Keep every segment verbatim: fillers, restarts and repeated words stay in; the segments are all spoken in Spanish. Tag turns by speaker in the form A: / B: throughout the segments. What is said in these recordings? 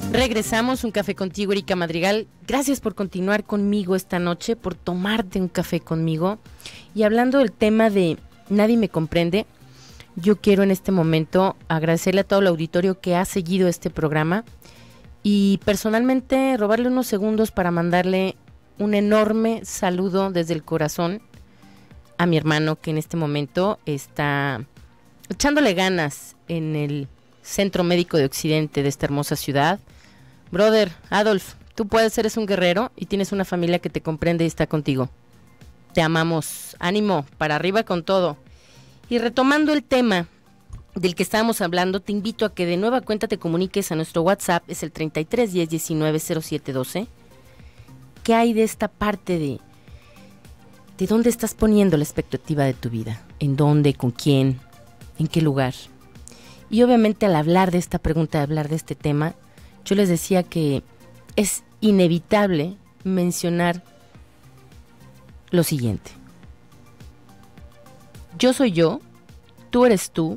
A: Regresamos, un café contigo, Erika Madrigal. Gracias por continuar conmigo esta noche, por tomarte un café conmigo. Y hablando del tema de nadie me comprende, yo quiero en este momento agradecerle a todo el auditorio que ha seguido este programa y personalmente robarle unos segundos para mandarle un enorme saludo desde el corazón a mi hermano que en este momento está echándole ganas en el Centro Médico de Occidente de esta hermosa ciudad. Brother, Adolf, tú puedes, eres un guerrero y tienes una familia que te comprende y está contigo. Te amamos, ánimo, para arriba con todo. Y retomando el tema del que estábamos hablando, te invito a que de nueva cuenta te comuniques a nuestro WhatsApp, es el treinta y tres diez diecinueve cero siete doce. ¿Qué hay de esta parte de, de dónde estás poniendo la expectativa de tu vida? ¿En dónde? ¿Con quién? ¿En qué lugar? Y obviamente al hablar de esta pregunta, de hablar de este tema, yo les decía que es inevitable mencionar lo siguiente. Yo soy yo, tú eres tú,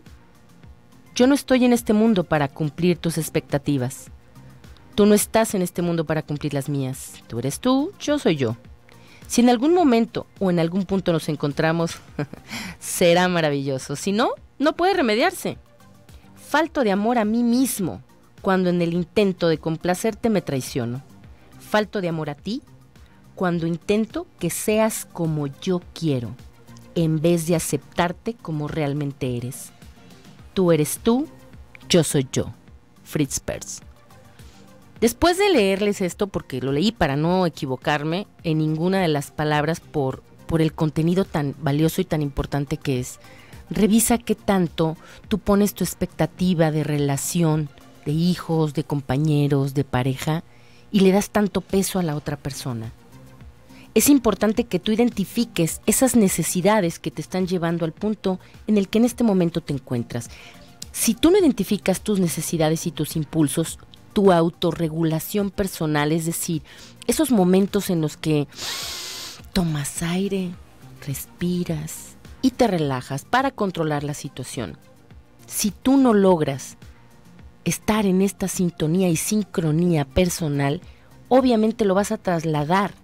A: yo no estoy en este mundo para cumplir tus expectativas. Tú no estás en este mundo para cumplir las mías. Tú eres tú, yo soy yo. Si en algún momento o en algún punto nos encontramos, será maravilloso. Si no, no puede remediarse. Falto de amor a mí mismo cuando en el intento de complacerte me traiciono. Falto de amor a ti cuando intento que seas como yo quiero, en vez de aceptarte como realmente eres. Tú eres tú, yo soy yo. Fritz Perls. Después de leerles esto, porque lo leí para no equivocarme en ninguna de las palabras por, por el contenido tan valioso y tan importante que es, revisa qué tanto tú pones tu expectativa de relación, de hijos, de compañeros, de pareja, y le das tanto peso a la otra persona. Es importante que tú identifiques esas necesidades que te están llevando al punto en el que en este momento te encuentras. Si tú no identificas tus necesidades y tus impulsos, tu autorregulación personal, es decir, esos momentos en los que tomas aire, respiras y te relajas para controlar la situación. Si tú no logras estar en esta sintonía y sincronía personal, obviamente lo vas a trasladar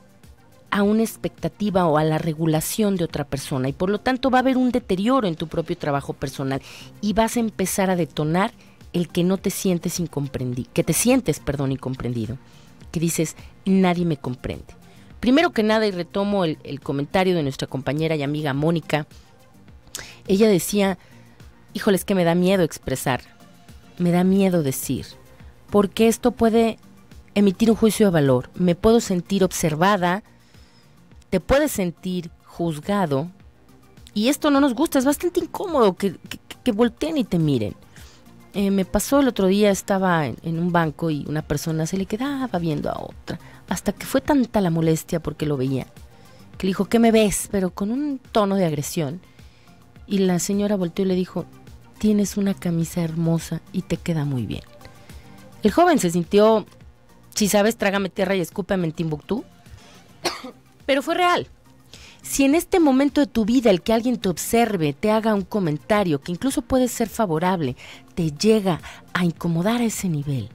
A: a una expectativa o a la regulación de otra persona y por lo tanto va a haber un deterioro en tu propio trabajo personal y vas a empezar a detonar el que no te sientes incomprendido, que te sientes, perdón, incomprendido, que dices, nadie me comprende. Primero que nada, y retomo el, el comentario de nuestra compañera y amiga Mónica, ella decía, híjole, es que me da miedo expresar, me da miedo decir, porque esto puede emitir un juicio de valor, me puedo sentir observada, te puedes sentir juzgado, y esto no nos gusta, es bastante incómodo que, que, que volteen y te miren. Eh, me pasó el otro día, estaba en, en un banco y una persona se le quedaba viendo a otra, hasta que fue tanta la molestia porque lo veía, que le dijo, ¿qué me ves? Pero con un tono de agresión, y la señora volteó y le dijo, tienes una camisa hermosa y te queda muy bien. El joven se sintió, si sabes, trágame tierra y escúpeme en Timbuktu, pero fue real. Si en este momento de tu vida el que alguien te observe, te haga un comentario que incluso puede ser favorable, te llega a incomodar a ese nivel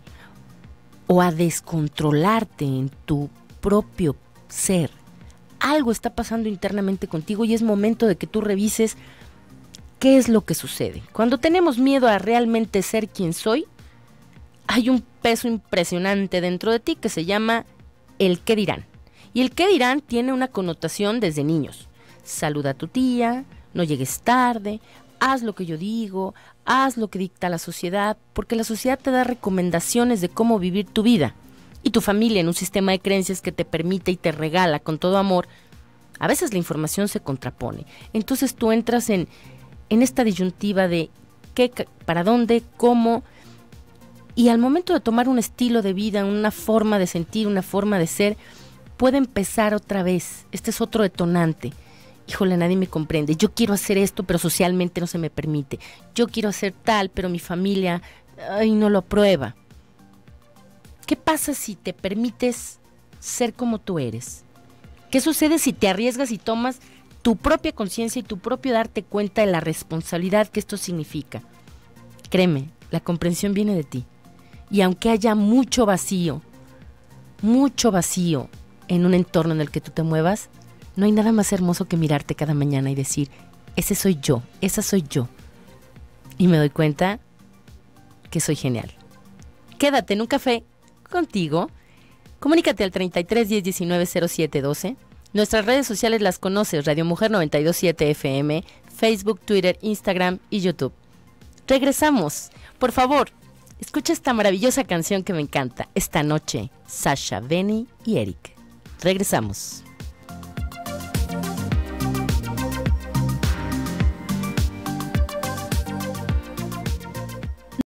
A: o a descontrolarte en tu propio ser, algo está pasando internamente contigo y es momento de que tú revises qué es lo que sucede. Cuando tenemos miedo a realmente ser quien soy, hay un peso impresionante dentro de ti que se llama el qué dirán. Y el qué dirán tiene una connotación desde niños. Saluda a tu tía, no llegues tarde, haz lo que yo digo, haz lo que dicta la sociedad, porque la sociedad te da recomendaciones de cómo vivir tu vida. Y tu familia en un sistema de creencias que te permite y te regala con todo amor, a veces la información se contrapone. Entonces tú entras en, en esta disyuntiva de qué, para dónde, cómo, y al momento de tomar un estilo de vida, una forma de sentir, una forma de ser, puede empezar otra vez. Este es otro detonante. Híjole, nadie me comprende. Yo quiero hacer esto, pero socialmente no se me permite. Yo quiero hacer tal, pero mi familia ay, no lo aprueba. ¿Qué pasa si te permites ser como tú eres? ¿Qué sucede si te arriesgas y tomas tu propia conciencia y tu propio darte cuenta de la responsabilidad que esto significa? Créeme, la comprensión viene de ti. Y aunque haya mucho vacío, mucho vacío en un entorno en el que tú te muevas, no hay nada más hermoso que mirarte cada mañana y decir, ese soy yo, esa soy yo. Y me doy cuenta que soy genial. Quédate en un café contigo. Comunícate al treinta y tres diez diecinueve cero siete doce. Nuestras redes sociales las conoces, Radio Mujer noventa y dos punto siete F M, Facebook, Twitter, Instagram y YouTube. Regresamos. Por favor, escucha esta maravillosa canción que me encanta. Esta noche, Sasha, Benny y Eric. Regresamos.